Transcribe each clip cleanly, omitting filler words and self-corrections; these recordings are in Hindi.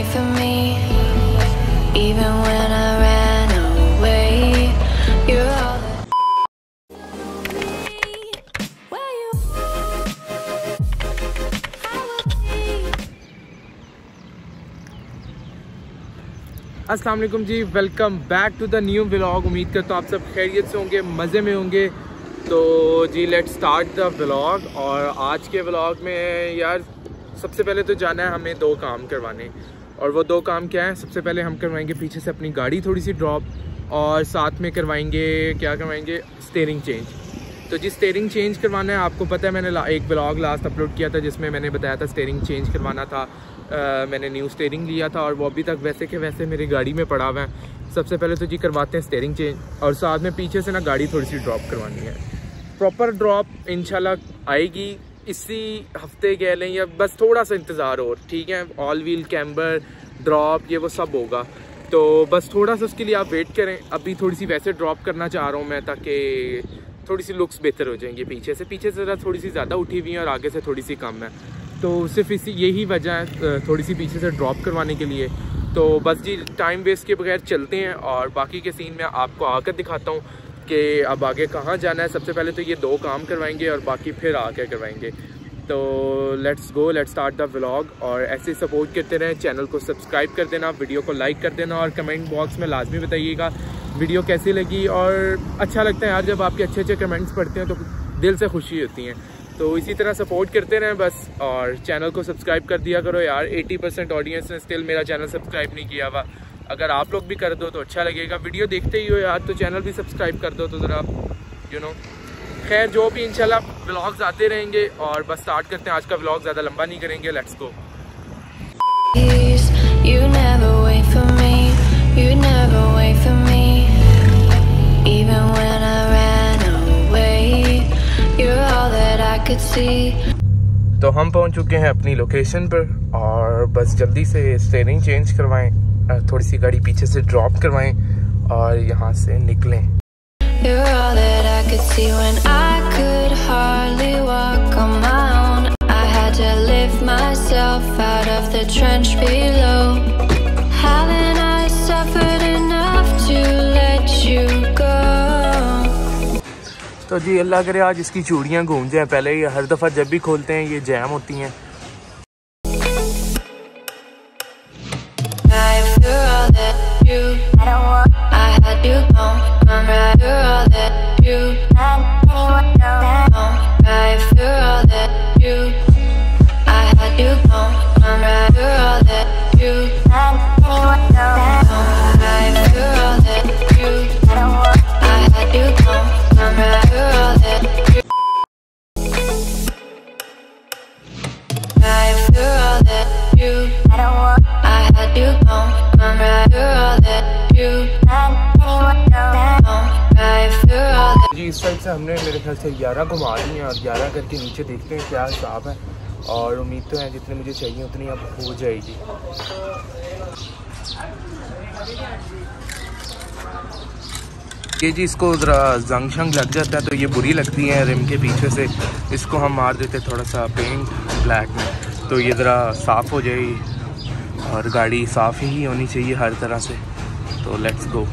from me, even when I ran away. You're all where you अस्सलाम वालेकुम जी, welcome back to the new vlog. उम्मीद करता हूँ आप सब खैरियत से होंगे, मज़े में होंगे। तो जी लेट्स स्टार्ट द व्लॉग। और आज के व्लॉग में यार सबसे पहले तो जाना है हमें दो काम करवाने, और वो दो काम क्या है? सबसे पहले हम करवाएंगे पीछे से अपनी गाड़ी थोड़ी सी ड्रॉप, और साथ में करवाएंगे क्या करवाएंगे, स्टीयरिंग चेंज। तो जी स्टीयरिंग चेंज करवाना है। आपको पता है मैंने एक व्लॉग लास्ट अपलोड किया था जिसमें मैंने बताया था स्टीयरिंग चेंज करवाना था। मैंने न्यू स्टीयरिंग लिया था और वो अभी तक वैसे के वैसे मेरी गाड़ी में पड़ा हुआ है। सबसे पहले तो जी करवाते हैं स्टीयरिंग चेंज, और साथ में पीछे से ना गाड़ी थोड़ी सी ड्रॉप करवानी है। प्रॉपर ड्रॉप इंशाल्लाह आएगी इसी हफ्ते कह लें, या बस थोड़ा सा इंतज़ार और, ठीक है। ऑल व्हील कैम्बर ड्रॉप ये वो सब होगा, तो बस थोड़ा सा उसके लिए आप वेट करें। अभी थोड़ी सी वैसे ड्रॉप करना चाह रहा हूँ मैं, ताकि थोड़ी सी लुक्स बेहतर हो जाएंगी। पीछे से ज़रा थोड़ी सी ज़्यादा उठी हुई है और आगे से थोड़ी सी कम है, तो सिर्फ यही वजह है थोड़ी सी पीछे से ड्रॉप करवाने के लिए। तो बस जी टाइम वेस्ट के बगैर चलते हैं, और बाकी के सीन में आपको आकर दिखाता हूँ कि अब आगे कहाँ जाना है। सबसे पहले तो ये दो काम करवाएंगे और बाकी फिर आके करवाएंगे। तो let's go, let's start the vlog. और ऐसे सपोर्ट करते रहें, चैनल को सब्सक्राइब कर देना, वीडियो को लाइक कर देना, और कमेंट बॉक्स में लाजमी बताइएगा वीडियो कैसी लगी। और अच्छा लगता है यार जब आपके अच्छे अच्छे कमेंट्स पढ़ते हैं, तो दिल से खुशी होती है। तो इसी तरह सपोर्ट करते रहें बस, और चैनल को सब्सक्राइब कर दिया करो यार। 80% ऑडियंस ने स्टिल मेरा चैनल सब्सक्राइब नहीं किया हुआ। अगर आप लोग भी कर दो तो अच्छा लगेगा। वीडियो देखते ही हो यार, तो चैनल भी सब्सक्राइब कर दो, तो ज़रा यू नो। खैर जो भी इंशाल्लाह व्लॉग्स आते रहेंगे, और बस स्टार्ट करते हैं। आज का व्लॉग ज़्यादा लंबा नहीं करेंगे, let's go. you never wait for me, you never wait for me, even when I ran away. You're all that I could see. तो हम पहुंच चुके हैं अपनी लोकेशन पर, और बस जल्दी से स्टीयरिंग चेंज करवाएं, थोड़ी सी गाड़ी पीछे से ड्रॉप करवाएं और यहाँ से निकलें। You're all that I could see when I could hardly walk on my own. I had to lift myself out of the trench below. Haven't I suffered enough to let you go? तो जी अल्लाह करे आज इसकी चूड़ियाँ घूम जाएं। पहले ये हर दफ़ा जब भी खोलते हैं ये जैम होती हैं। जी इस साइड से हमने मेरे ख्याल से 11 घुमा दी हैं, और 11 करके नीचे देखते हैं क्या हिसाब है। और उम्मीद तो है जितने मुझे चाहिए उतनी अब हो जाएगी। ये जी इसको ज़रा जंग शंग लग जाता है तो ये बुरी लगती है रिम के पीछे से। इसको हम मार देते थोड़ा सा पेंट ब्लैक में, तो ये ज़रा साफ़ हो जाएगी। और गाड़ी साफ़ ही होनी चाहिए हर तरह से। तो let's go.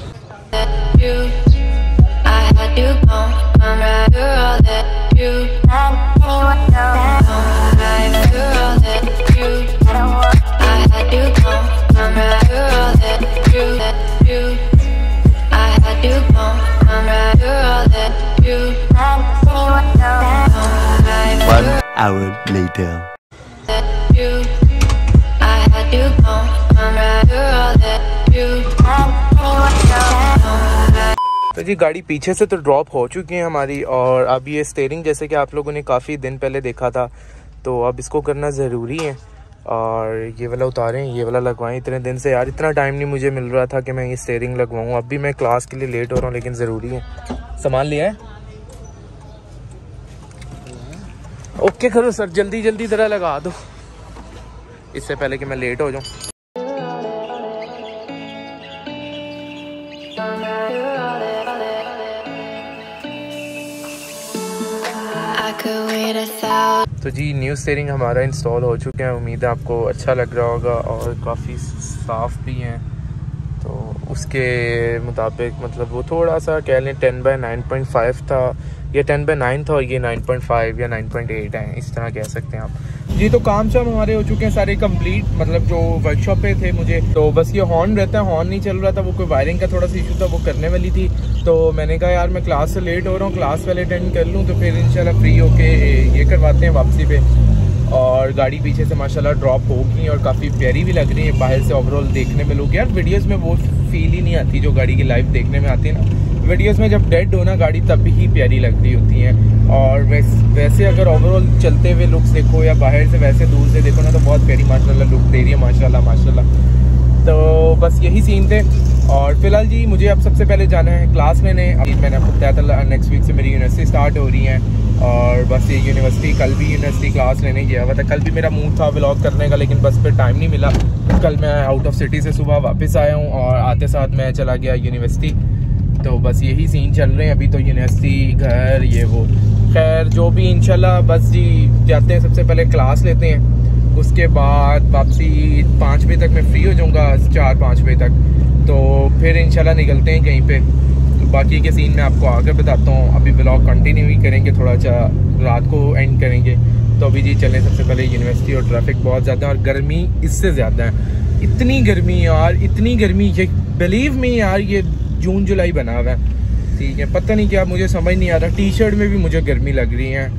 One hour later. तो जी गाड़ी पीछे से तो ड्रॉप हो चुकी है हमारी, और अब ये स्टीयरिंग जैसे कि आप लोगों ने काफ़ी दिन पहले देखा था, तो अब इसको करना ज़रूरी है। और ये वाला उतारें, ये वाला लगवाएं। इतने दिन से यार इतना टाइम नहीं मुझे मिल रहा था कि मैं ये स्टीयरिंग लगवाऊँ। अब भी मैं क्लास के लिए लेट हो रहा हूँ, लेकिन ज़रूरी है। सामान लिया है? ओके करो सर, जल्दी जल्दी ज़रा लगा दो इससे पहले कि मैं लेट हो जाऊँ। I could wait 1,000 तो जी न्यू स्टीयरिंग हमारा इंस्टॉल हो चुके हैं, उम्मीद है आपको अच्छा लग रहा होगा और काफ़ी साफ़ भी हैं। तो उसके मुताबिक मतलब वो थोड़ा सा कह लें 10/9.5 था, या 10/9 था और ये 9.5 या 9.8 है, इस तरह कह सकते हैं आप जी। तो काम शाम हमारे हो चुके हैं सारे कंप्लीट, मतलब जो वर्कशॉप पे थे मुझे तो बस ये हॉर्न रहता है, हॉर्न नहीं चल रहा था, वो कोई वायरिंग का थोड़ा सा इशू था, वो करने वाली थी। तो मैंने कहा यार मैं क्लास से लेट हो रहा हूँ, क्लास वाले अटेंड कर लूँ तो फिर इंशाल्लाह फ्री होके ये करवाते हैं वापसी पे। और गाड़ी पीछे से माशाल्लाह ड्रॉप होगी और काफ़ी प्यारी भी लग रही है, बाहर से ओवरऑल देखने में लोग यार वीडियोस में वो फील ही नहीं आती जो गाड़ी की लाइव देखने में आती है ना। वीडियोस में जब डेड हो ना गाड़ी तब ही प्यारी लगती होती है, और वैसे अगर ओवरऑल चलते हुए लुक्स देखो या बाहर से वैसे दूर से देखो ना तो बहुत प्यारी माशाल्लाह लुक दे रही है, माशाल्लाह माशाल्लाह। तो बस यही सीन थे। और फिलहाल जी मुझे अब सबसे पहले जाना है क्लास लेने। अभी मैंने आपको बताया था नेक्स्ट वीक से मेरी यूनिवर्सिटी स्टार्ट हो रही है, और बस ये यूनिवर्सिटी कल भी यूनिवर्सिटी क्लास लेने गया हुआ था। कल भी मेरा मूड था व्लॉग करने का, लेकिन बस फिर टाइम नहीं मिला। कल मैं आउट ऑफ सिटी से सुबह वापस आया हूँ और आते साथ मैं चला गया यूनिवर्सिटी। तो बस यही सीन चल रहे हैं अभी, तो यूनिवर्सिटी घर ये वो खैर जो भी इंशाल्लाह बस जी जाते हैं। सबसे पहले क्लास लेते हैं, उसके बाद वापसी 5 बजे तक मैं फ्री हो जाऊँगा, 4-5 बजे तक। तो फिर इंशाल्लाह निकलते हैं कहीं पे। तो बाकी के सीन मैं आपको आगे बताता हूँ, अभी व्लॉग कंटिन्यू ही करेंगे, थोड़ा सा रात को एंड करेंगे। तो अभी जी चलें सबसे पहले यूनिवर्सिटी। और ट्रैफिक बहुत ज़्यादा है और गर्मी इससे ज़्यादा है, इतनी गर्मी यार, इतनी गर्मी, ये बिलीव में यार ये जून जुलाई बना हुआ है, ठीक है। पता नहीं क्या मुझे समझ नहीं आ रहा, टी शर्ट में भी मुझे गर्मी लग रही है।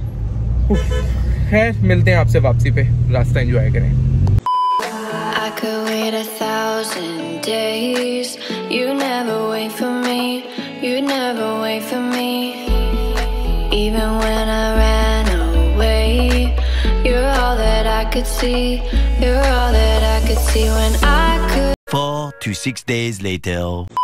खैर मिलते हैं आपसे वापसी पे, रास्ता एंजॉय करें। I could wait 1,000 days. You never wait for me. You never wait for me. Even when I ran away, you're all that I could see. You're all that I could see when I could. 4 to 6 days later.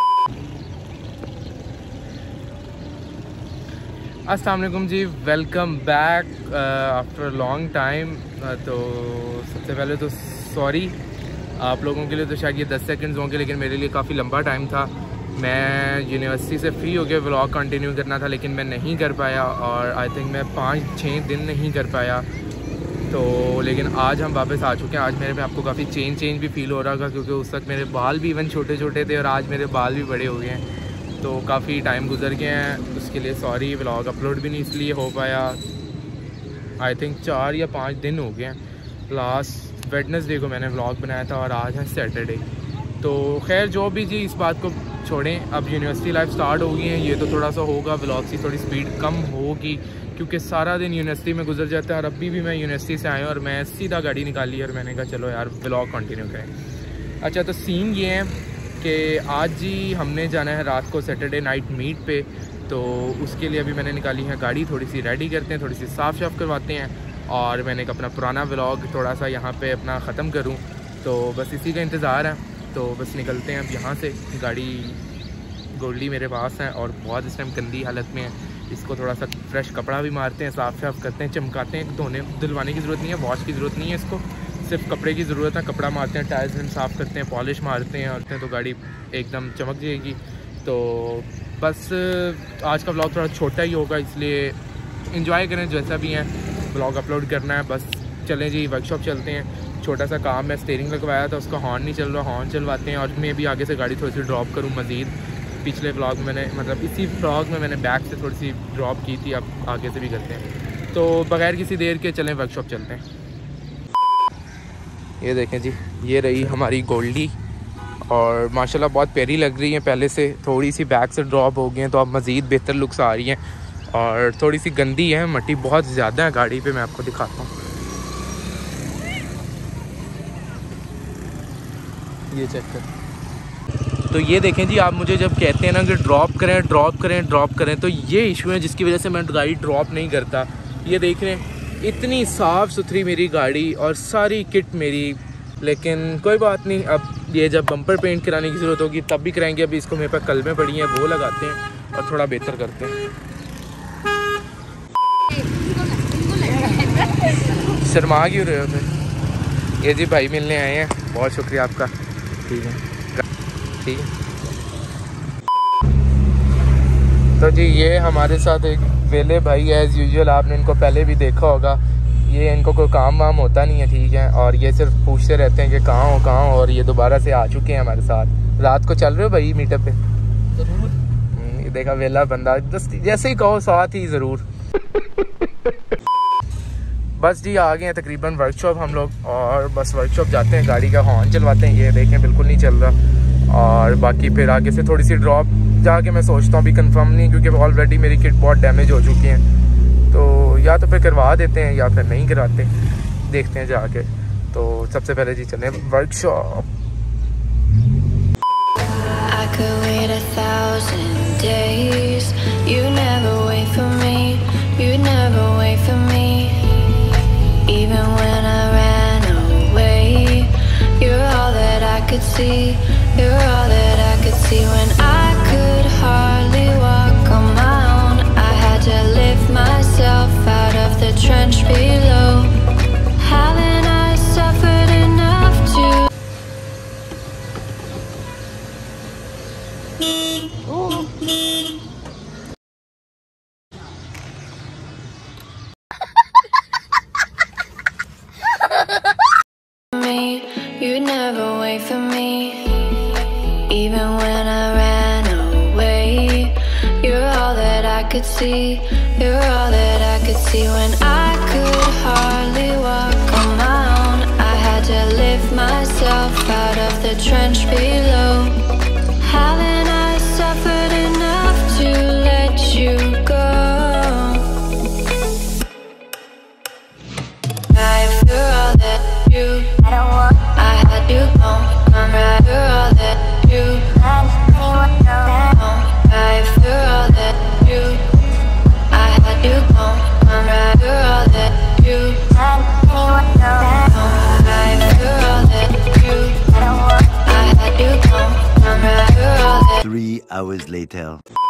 अस्सलाम वालेकुम जी, welcome back after long time. तो सबसे पहले तो सॉरी आप लोगों के लिए, तो शायद ये 10 सेकंड्स होंगे, लेकिन मेरे लिए काफ़ी लंबा टाइम था। मैं यूनिवर्सिटी से फ्री हो गया, व्लॉग कंटिन्यू करना था लेकिन मैं नहीं कर पाया, और आई थिंक मैं 5-6 दिन नहीं कर पाया। तो लेकिन आज हम वापस आ चुके हैं। आज मेरे में आपको काफ़ी चेंज भी फील हो रहा था, क्योंकि उस वक्त मेरे बाल भी इवन छोटे छोटे थे और आज मेरे बाल भी बड़े हो गए हैं। तो काफ़ी टाइम गुजर गए हैं, उसके लिए सॉरी। व्लॉग अपलोड भी नहीं इसलिए हो पाया, आई थिंक 4 या 5 दिन हो गए हैं। लास्ट वेडनेसडे को मैंने व्लॉग बनाया था और आज है सैटरडे। तो खैर जो भी जी, इस बात को छोड़ें, अब यूनिवर्सिटी लाइफ स्टार्ट हो गई है, ये तो थोड़ा सा होगा, व्लॉग की थोड़ी स्पीड कम होगी क्योंकि सारा दिन यूनिवर्सिटी में गुजर जाता है। और अभी भी मैं यूनिवर्सिटी से आया और मैं सीधा गाड़ी निकाली और मैंने कहा चलो यार व्लॉग कंटिन्यू करें। अच्छा, तो सीन ये है कि आज जी हमने जाना है रात को सैटरडे नाइट मीट पे। तो उसके लिए अभी मैंने निकाली है गाड़ी, थोड़ी सी रेडी करते हैं, थोड़ी सी साफ़ करवाते हैं, और मैंने एक अपना पुराना व्लॉग थोड़ा सा यहाँ पे अपना ख़त्म करूँ। तो बस इसी का इंतज़ार है। तो बस निकलते हैं अब यहाँ से। गाड़ी गोल्डी मेरे पास है और बहुत इस टाइम गंदी हालत में है, इसको थोड़ा सा फ्रेश कपड़ा भी मारते हैं, साफ़ करते हैं, चमकाते हैं। धोने धुलवाने की ज़रूरत नहीं है, वॉश की ज़रूरत नहीं है, इसको सिर्फ कपड़े की ज़रूरत है। कपड़ा मारते हैं, टायर्स हम साफ़ करते हैं, पॉलिश मारते हैं तो गाड़ी एकदम चमक जाएगी। तो बस आज का व्लॉग थोड़ा छोटा ही होगा, इसलिए इंजॉय करें जैसा भी है। व्लॉग अपलोड करना है, बस चलें जी वर्कशॉप चलते हैं। छोटा सा काम है, स्टीयरिंग लगवाया था, उसका हॉर्न नहीं चल रहा, हॉर्न चलवाते हैं। और मैं भी आगे से गाड़ी थोड़ी सी ड्रॉप करूँ मज़ीद। पिछले व्लॉग में मैंने मतलब इसी व्लॉग में मैंने बैक से थोड़ी सी ड्रॉप की थी, अब आगे से भी करते हैं। तो बगैर किसी देर के चलें वर्कशॉप चलते हैं। ये देखें जी, ये रही हमारी गोल्डी और माशाल्लाह बहुत प्यारी लग रही है। पहले से थोड़ी सी बैक से ड्रॉप हो गई हैं तो अब मज़ीद बेहतर लुक्स आ रही हैं, और थोड़ी सी गंदी है, मट्टी बहुत ज़्यादा है गाड़ी पे। मैं आपको दिखाता हूँ, ये चेक कर। तो ये देखें जी, आप मुझे जब कहते हैं ना कि ड्रॉप करें, तो ये इशू है जिसकी वजह से मैं गाड़ी ड्रॉप नहीं करता। ये देख रहे हैं, इतनी साफ़ सुथरी मेरी गाड़ी और सारी किट मेरी, लेकिन कोई बात नहीं। अब ये जब बम्पर पेंट कराने की ज़रूरत होगी तब भी कराएंगे। अभी इसको मेरे पास कलमें पड़ी हैं, वो लगाते हैं और थोड़ा बेहतर करते हैं। शर्मा क्यों रहे हो फिर? ये जी भाई मिलने आए हैं, बहुत शुक्रिया आपका। ठीक है। तो जी ये हमारे साथ एक वेले भाई है, एज़ यूजुअल आपने इनको पहले भी देखा होगा। ये इनको कोई काम वाम होता नहीं है, ठीक है, और ये सिर्फ पूछते रहते हैं कि कहाँ हो, और ये दोबारा से आ चुके हैं हमारे साथ। रात को चल रहे हो भाई मीटअप पे? ज़रूर। ये देखा वेला बंदा, जैसे ही कहो साथ ही ज़रूर। बस जी आ गए हैं तकरीबन वर्कशॉप हम लोग, और बस वर्कशॉप जाते हैं, गाड़ी का हॉर्न चलवाते हैं, ये देखें बिल्कुल नहीं चल रहा। और बाकी फिर आगे से थोड़ी सी ड्रॉप जाके मैं सोचता हूँ अभी कंफर्म नहीं, क्योंकि ऑलरेडी मेरी किट बहुत डैमेज हो चुकी हैं, तो या तो फिर करवा देते हैं या फिर नहीं कराते, देखते हैं जाके। तो सबसे पहले जी चलें workshop. Even when I ran away, you're all that I could see. You're all that I could see when I could hardly walk on my own. I had to lift myself out of the trench below. Haven't I suffered enough to? You'd never wait for me. Even when I ran away, you're all that I could see. You're all that I could see when I could hardly walk on my own. I had to lift myself out of the trench below. Haven't I suffered enough to let you go? You're all that you you come right, you're all that you life, you're all that you I had you come right, you're all that you life, you're all that you I had you come right, you're all that 3 hours later.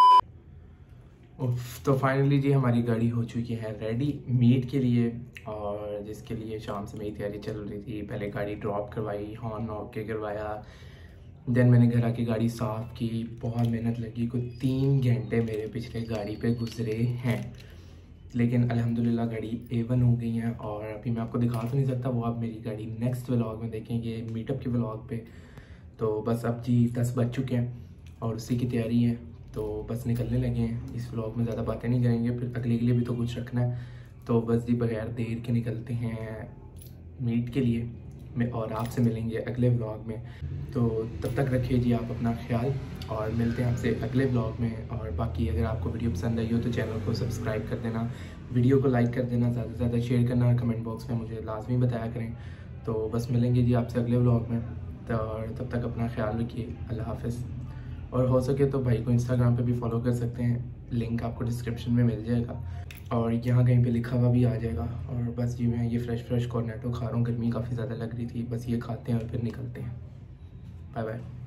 तो फाइनली जी हमारी गाड़ी हो चुकी है रेडी मीट के लिए, और जिसके लिए शाम से मेरी तैयारी चल रही थी। पहले गाड़ी ड्रॉप करवाई, हॉर्न ओके करवाया, देन मैंने घर आके गाड़ी साफ़ की, बहुत मेहनत लगी, कुछ 3 घंटे मेरे पिछले गाड़ी पे गुजरे हैं, लेकिन अल्हम्दुलिल्लाह गाड़ी A1 हो गई है। और अभी मैं आपको दिखा तो नहीं सकता, वो आप मेरी गाड़ी नेक्स्ट व्लॉग में देखेंगे, मीटअप के व्लॉग पे। तो बस अब जी 10 बज चुके हैं और उसी की तैयारी है, तो बस निकलने लगे हैं। इस व्लॉग में ज़्यादा बातें नहीं करेंगे, फिर अगले के लिए भी तो कुछ रखना है, तो बस जी बगैर देर के निकलते हैं मीट के लिए में, और आपसे मिलेंगे अगले व्लॉग में। तो तब तक रखिए जी आप अपना ख्याल, और मिलते हैं आपसे अगले व्लॉग में। और बाकी अगर आपको वीडियो पसंद आई हो तो चैनल को सब्सक्राइब कर देना, वीडियो को लाइक कर देना, ज़्यादा से ज़्यादा शेयर करना, और कमेंट बॉक्स में मुझे लाजमी बताया करें। तो बस मिलेंगे जी आपसे अगले व्लॉग में, और तब तक अपना ख्याल रखिए। अल्लाह हाफ़िज़। और हो सके तो भाई को इंस्टाग्राम पे भी फॉलो कर सकते हैं, लिंक आपको डिस्क्रिप्शन में मिल जाएगा, और यहाँ कहीं पे लिखा हुआ भी आ जाएगा। और बस जी मैं ये फ्रेश कॉर्नेटो खा रहा हूँ, गर्मी काफ़ी ज़्यादा लग रही थी, बस ये खाते हैं और फिर निकलते हैं। Bye bye.